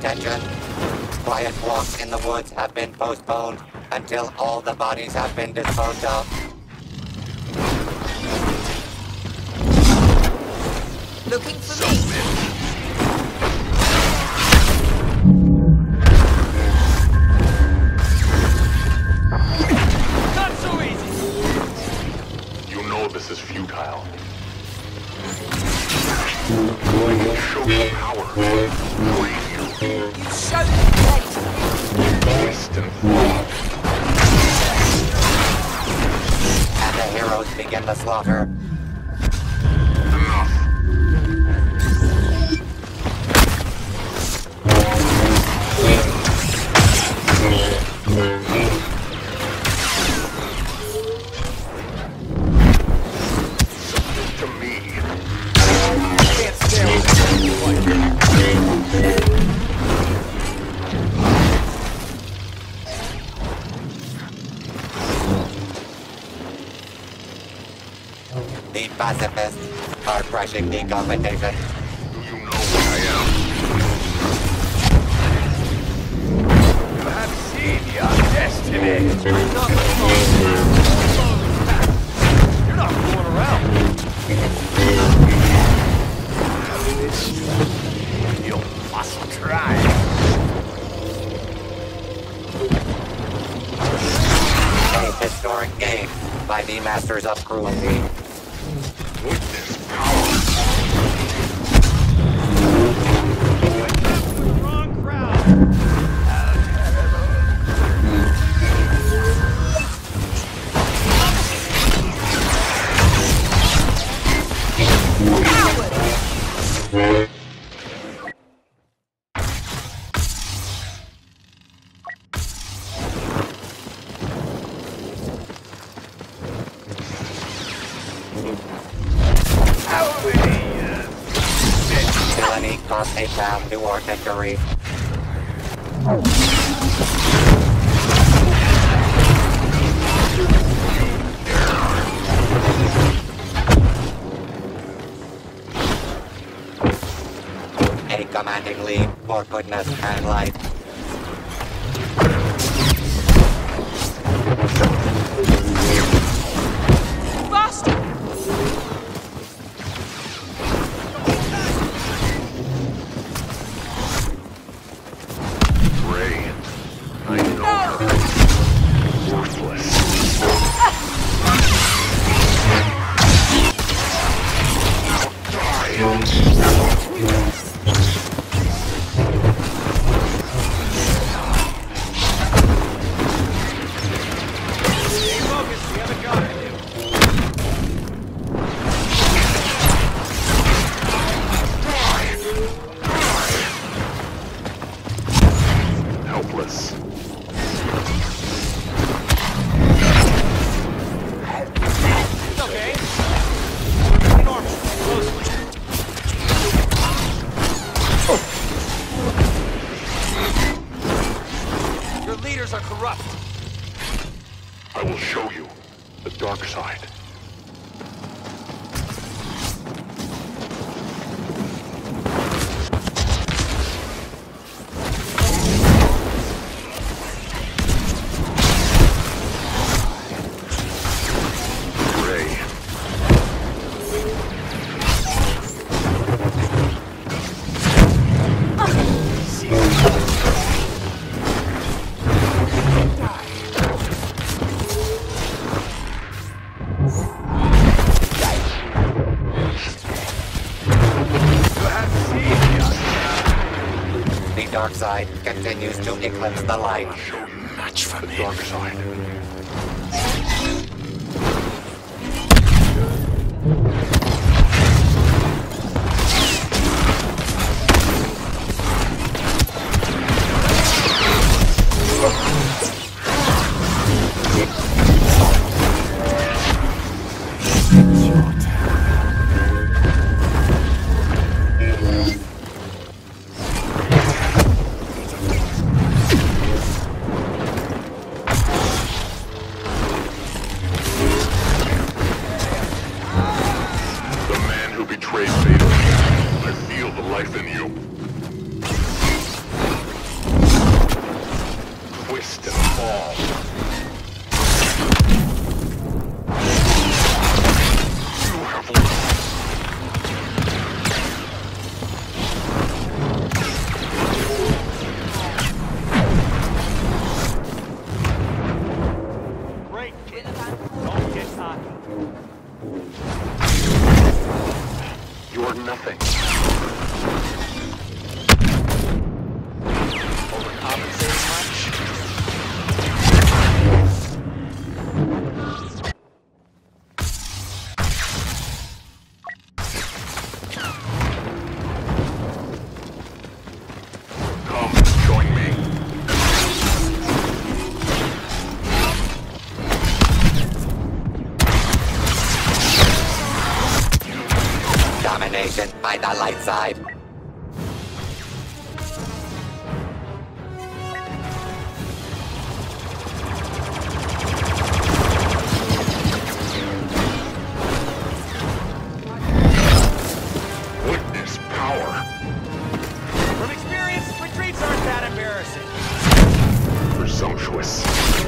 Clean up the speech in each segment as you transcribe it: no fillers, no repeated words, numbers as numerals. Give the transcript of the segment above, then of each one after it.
Attention. Quiet walks in the woods have been postponed until all the bodies have been disposed of. Looking for me? Not so easy! You know this is futile. Show your power. Free you. You showed me plenty. Twist and flop. And the heroes begin the slaughter. Enough. Submit to me. Can't stand The pacifists are crushing the competition. Do you know what I am? You have seen your destiny! You're not fooling around! You must try! A historic game by the Masters of Cruelty. Witness power. Wrong crowd! Villainy cost a path to our victory. A commanding lead for goodness and light. Boston! Ray. I know her. Worthless. Stay focused, we have a gun in you. Helpless. It's okay. Normal, closely. Your leaders are corrupt. I will show you the dark side. Ray. The dark side continues to eclipse the light. I'll show you the dark side. betrayed fatally. I feel the life in you. fall. You have lost. Great, kid. Don't get cocky. You're nothing. Overcompensating much? Come, join me. Domination by the light side. Witness power. From experience, retreats aren't that embarrassing. Presumptuous.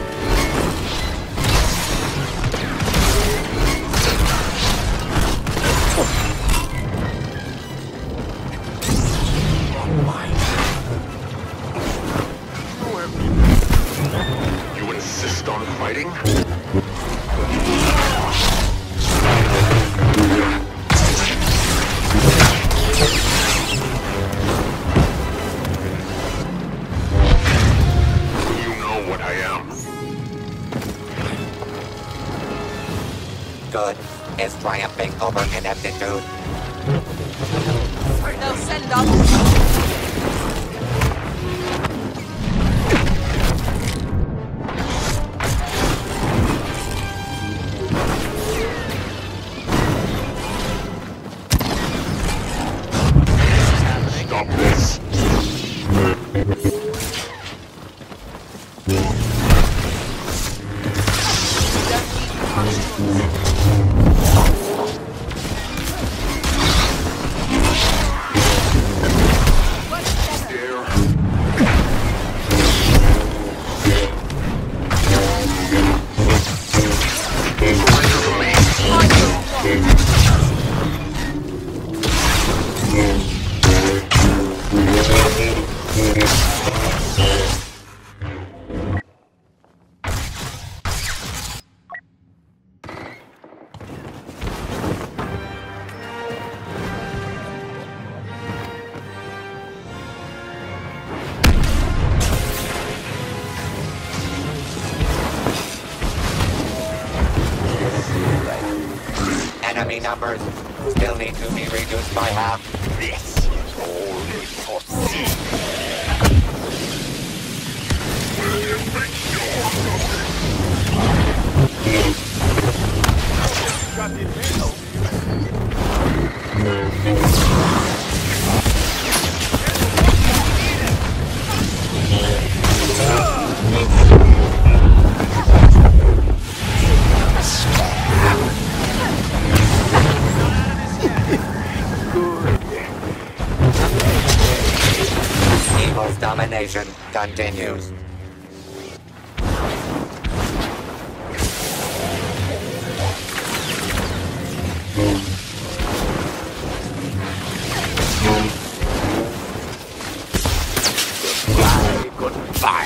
You insist on fighting? You know what I am. Good is triumphing over ineptitude. They'll send up. Stop this. Dare. Enemy numbers still need to be reduced by half. This is only for see. Got the advantage. Evil's domination continues. Goodbye.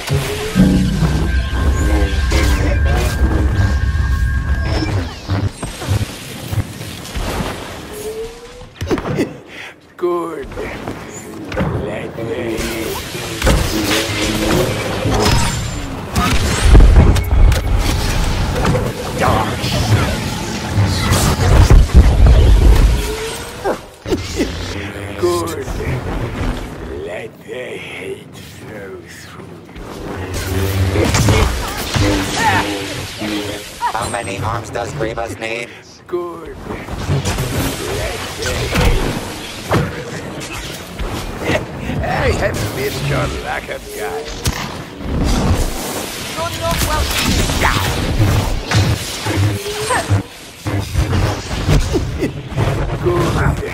Good. Let me. Good. Let the hate flow through you. How many arms does Grievous need? Good. Let the hate. I have missed your lacquer guy. You're not welcome. Good.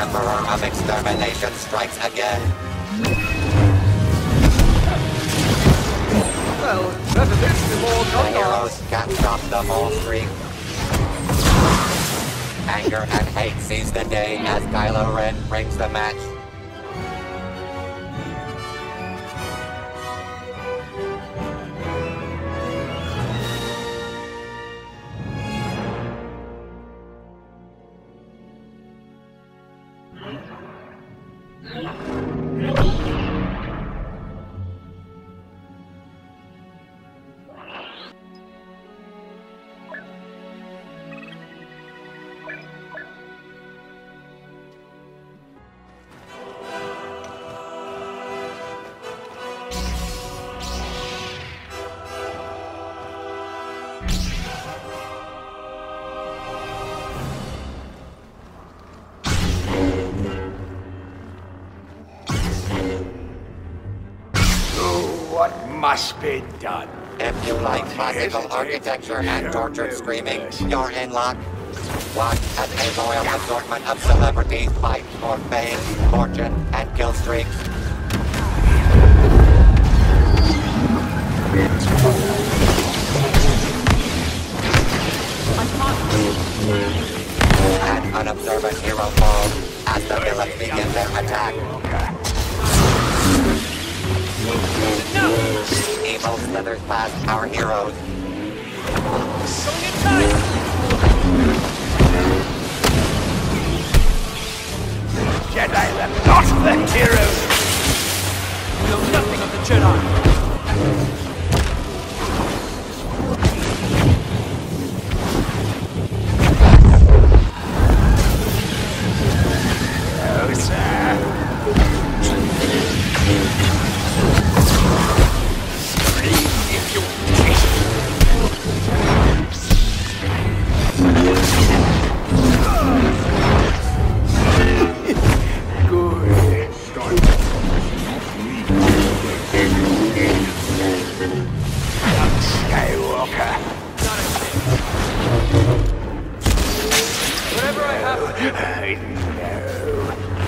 Emperor of Extermination strikes again. Well, better this than more The gun heroes can't stop the ball streak. Anger and hate seize the day as Kylo Ren brings the match. Must be done. If you like classical architecture and tortured screaming, you're in luck. Watch as a loyal assortment of celebrities fight for fame, fortune, and kill streaks. An unobservant hero falls as the villains begin their attack. Evil slithers past our heroes. Jedi, they're not the heroes! We know nothing of the Jedi. Oh, sir. Whatever I have to do. I know.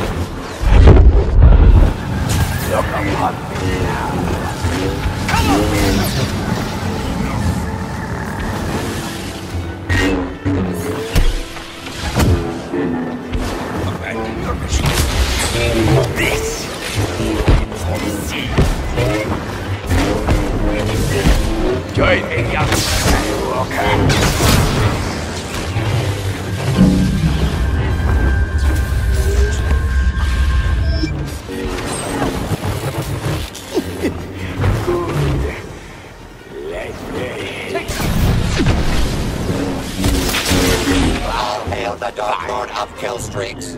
Look upon me now. Come on! This join me, young Skywalker. All hail the Dark Lord of Kill Streaks.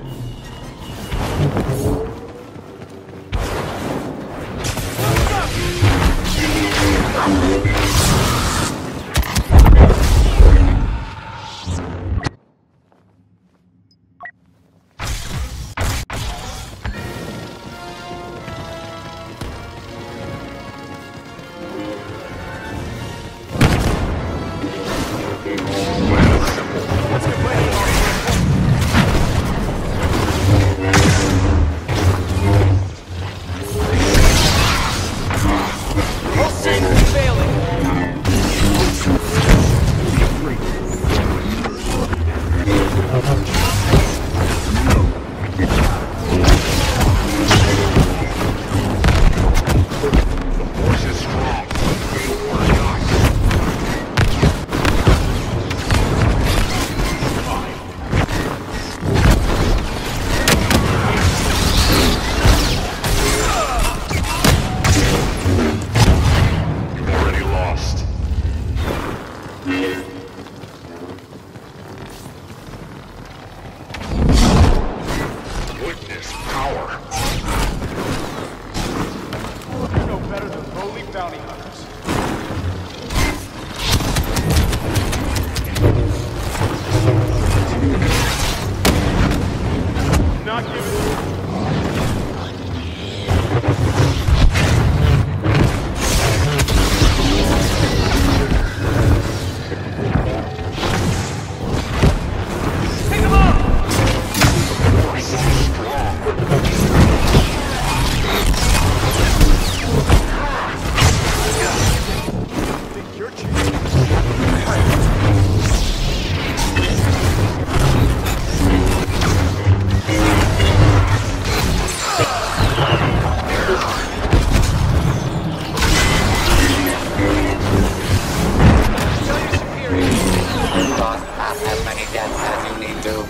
too.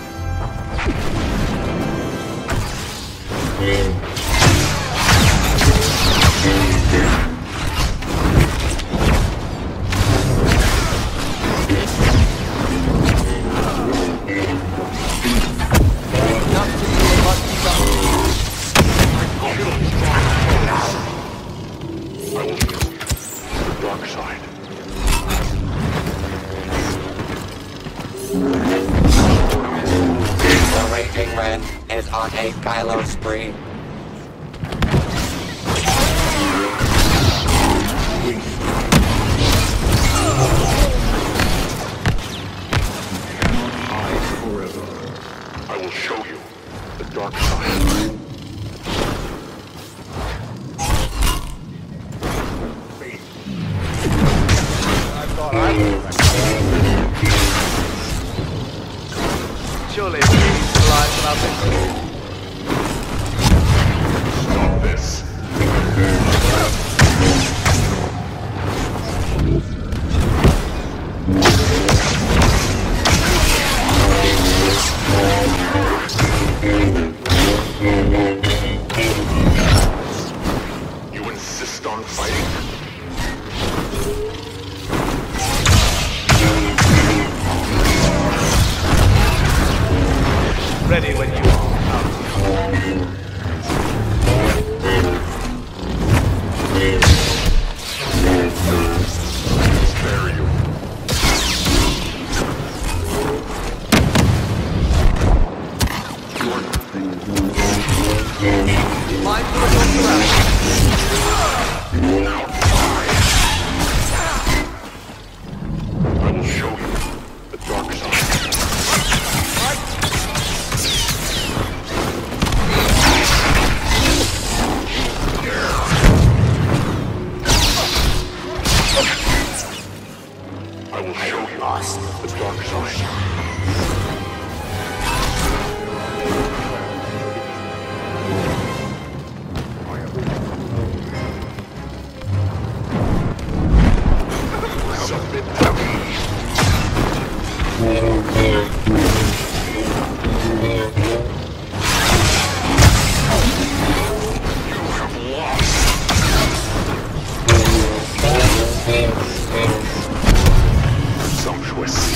I will show you the dark side. The Raging Ren is on a Kylo spree. I will show you the dark side. Surely he's alive nothing. Stop this. You insist on fighting? Ready when you are. Spare you. Mindful of your surroundings. I will show you the dark side. I will show you the dark side. Submit to me. You have lost. Sumptuous.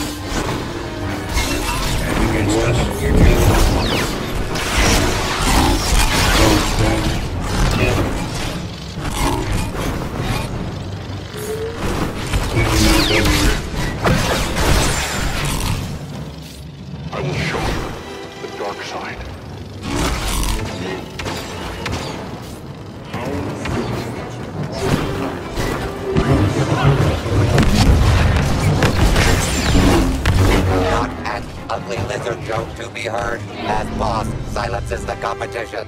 I will show you the dark side. Not an ugly lizard joke to be heard, as Boss silences the competition.